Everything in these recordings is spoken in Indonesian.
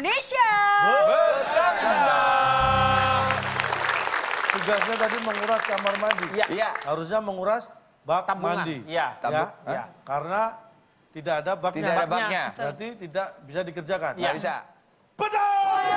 Indonesia. Bercanda. Tugasnya tadi menguras kamar mandi. Iya. Harusnya menguras bak mandi. Iya. Ya. Karena tidak ada baknya. Tidak ada baknya. Berarti tidak bisa dikerjakan. Nggak bisa. Betul!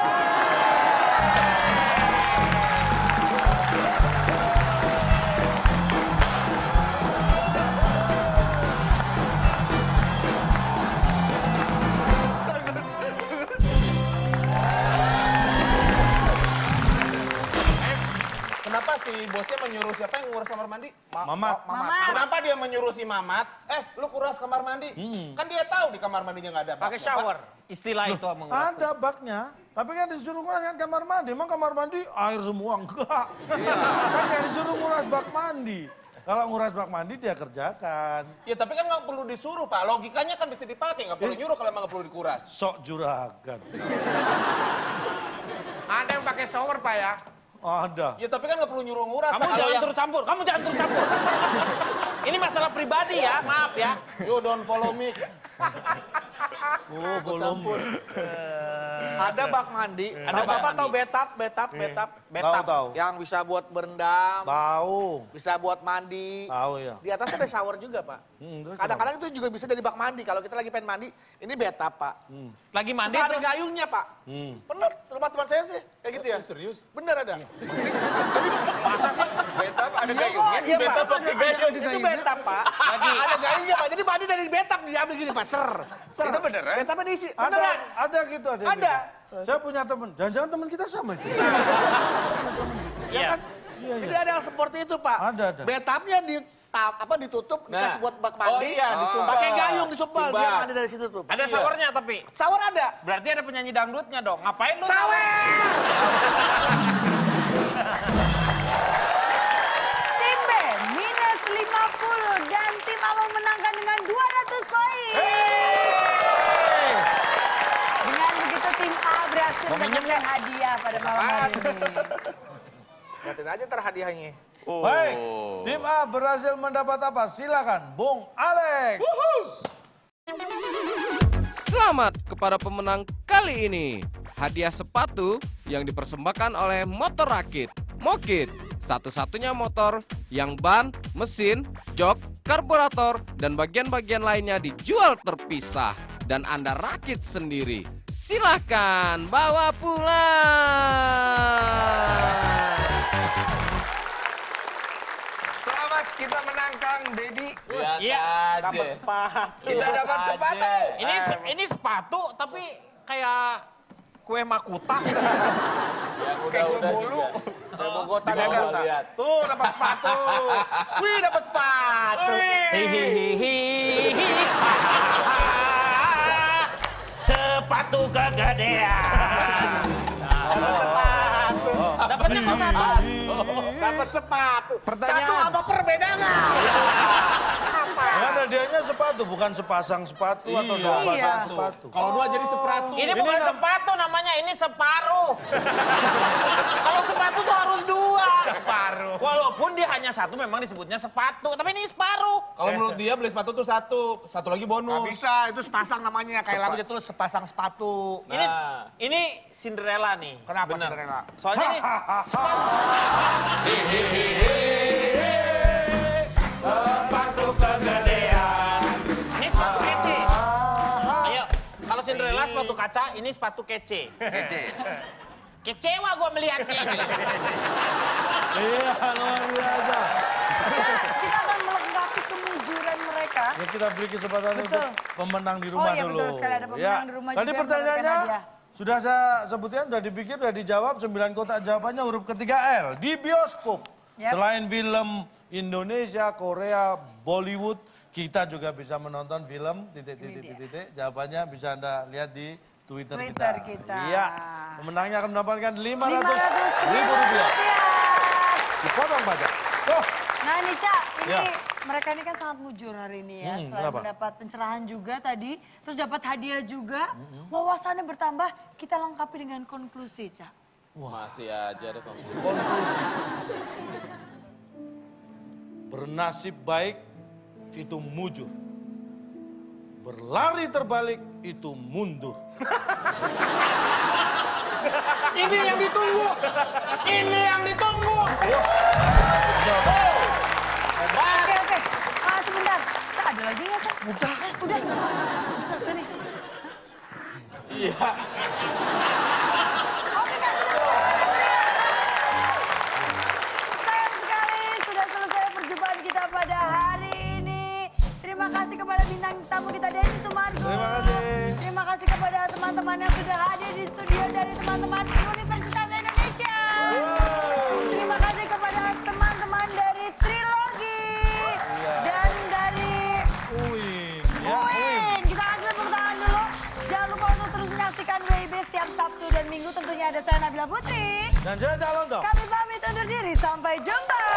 Kenapa si bosnya menyuruh siapa yang nguras kamar mandi? Mamat. Kenapa dia menyuruh si Mamat? Lu kuras kamar mandi. Kan dia tahu di kamar mandinya nggak ada baknya. Pakai shower. Istilah itu menguras. Ada baknya. Tapi kan disuruh nguras kan kamar mandi. Emang kamar mandi air semua? Enggak. Kan yang disuruh nguras bak mandi. Kalau nguras bak mandi dia kerjakan. Ya tapi kan nggak perlu disuruh Pak. Logikanya kan bisa dipakai. Nggak perlu nyuruh kalau emang nggak perlu dikuras. Sok juragan. Ada yang pakai shower, Pak ya? Ada. Ya tapi kan nggak perlu nyuruh nguras. Kamu Pak. Kalau jangan yang- turut campur. Kamu jangan turut campur. Ini masalah pribadi ya, maaf ya. You don't follow mix. Oh, volume. Ada bak mandi. Ada bak Bapak mandi. tahu betap? Tahu. Yang bisa buat berendam, Tahu. bisa buat mandi. Tahu ya. Di atas ada shower juga, Pak. Terus Kadang-kadang itu juga bisa jadi bak mandi. Kalau kita lagi pengen mandi, ini betap, Pak. Lagi mandi Suka ada tuh. gayungnya, Pak. Bener, rumah teman saya sih. Kayak gitu ya. Serius? Bener ada. Masa sih? Betap ada gayungnya. Iya, Pak. Betap pakai gayung. Itu betap, Pak. Ada gayungnya, Pak. Jadi mandi dari betap diambil gini, Pak. Ser. Itu beneran? Betapnya diisi. Ada, Beneran. ada gitu, ada. Ada. Gitu. Saya punya teman. Jangan-jangan teman kita sama itu. Iya. Iya, Jadi iya. ada yang seperti itu, Pak. Ada. Betapnya ditutup, dikasih buat bak Oh mandi. iya, disumpah. Pakai gayung disumpah, dia mandi dari situ tuh. Ada showernya tapi. Shower ada. Berarti ada penyanyi dangdutnya dong. Ngapain lu? Tim B minus 50 dan tim A memenangkan dengan 200 poin. Dengan begitu tim A berhasil mendapatkan hadiah pada malam hari ini. Lihatin aja ntar hadiahnya. Baik, tim A berhasil mendapat apa? Silakan, Bung Alex. Selamat kepada pemenang kali ini. Hadiah sepatu yang dipersembahkan oleh Motor Rakit. Mokit, satu-satunya motor yang ban, mesin, jok, karburator, dan bagian-bagian lainnya dijual terpisah. Dan Anda rakit sendiri. Silahkan bawa pulang. Selamat kita menang Kang Dedi. Iya. Dapat sepatu. Kita dapat sepatu. Ini sepatu tapi kayak kue makuta. Kayak gue bolu. Bogotan Coba juga. lihat. Tuh dapat sepatu. Wih dapat sepatu. Hihihihi. Sepatu kegedean. Dapatnya kok satu. Dapat sepatu. Pertanyaan. Satu apa perbedaan? Apa? Kan hadiahnya sepatu, bukan sepasang sepatu atau dua pasang Iya. sepatu. Kalau dua jadi sepatu. Ini bukan sepatu namanya, ini separuh. Kalau sepatu tuh harus dua. Separuh. Walaupun dia hanya satu memang disebutnya sepatu, tapi ini separuh. Kalau menurut dia beli sepatu tuh satu lagi Nggak bonus. bisa, itu sepasang namanya. Kayak lagunya tulis sepasang sepatu. Ini Cinderella nih. Kenapa Bener. Cinderella? Soalnya ini sepatu kegedean. Ini sepatu kece. Ayo, kalau Cinderella sepatu kaca, ini sepatu kece. Kece. Kecewa gua melihatnya ini. Iya, luar biasa. Kita akan melengkapi kemujuran mereka. Ya, kita beri kesempatan Betul. untuk pemenang di rumah Oh iya, dulu. betul sekali. Ada pemenang di rumah Tadi juga yang pertanyaannya mendapatkan hadiah. sudah saya sebutkan, sudah dipikir, sudah dijawab. 9 kotak jawabannya huruf ketiga L. Di bioskop. Yap. Selain film Indonesia, Korea, Bollywood, kita juga bisa menonton film titik. Jawabannya bisa Anda lihat di Twitter kita. Iya. Pemenangnya akan mendapatkan 500 500 ribu rupiah. Dipotong pajak. Oh, Nah nih Cak, ini Ya. mereka ini kan sangat mujur hari ini ya. Selain kenapa? mendapat pencerahan juga tadi, terus dapat hadiah juga. Wawasannya bertambah, kita lengkapi dengan konklusi Cak. Masih aja deh konklusi. Bernasib baik itu mujur. Berlari terbalik itu mundur. Ini yang ditunggu. Ini yang ditunggu. Oke. Sebentar. Ada lagi nggak, Kak? Udah. Sini. Iya. Oke, Kak. Sayang sekali sudah selesai perjumpaan kita pada hari ini. Terima kasih kepada bintang tamu kita Denny Sumargo. Terima kasih. Terima kasih kepada teman-teman yang sudah hadir di studio dari teman-teman Universitas Indonesia. Terima kasih kepada teman-teman dari Trilogi dan dari Uin. Uin. Kita kasih tepuk tangan dulu. Jangan lupa untuk terus menyaksikan WIB setiap Sabtu dan Minggu. Tentunya ada saya Nabila Putri. Dan saya calon dong. Kami pamit undur diri. Sampai jumpa.